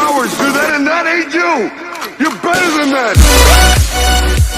cowards do that, and that ain't you. You're better than that.